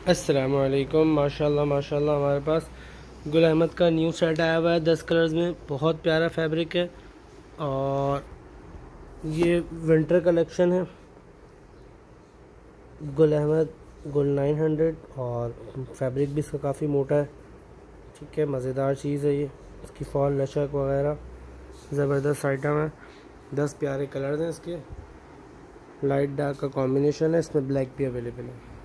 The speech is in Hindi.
अस्सलामुअलैकुम। माशाल्लाह माशाल्लाह हमारे पास गुल अहमद का न्यू सेट आया हुआ है 10 कलर्स में। बहुत प्यारा फैब्रिक है और ये विंटर कलेक्शन है। गुल अहमद गुल 900 और फैब्रिक भी इसका काफ़ी मोटा है। ठीक है, मज़ेदार चीज़ है ये। इसकी फॉल लचक वगैरह ज़बरदस्त आइटम है। 10 प्यारे कलर्स हैं इसके। लाइट डार्क का कॉम्बिनेशन है, इसमें ब्लैक भी अवेलेबल है।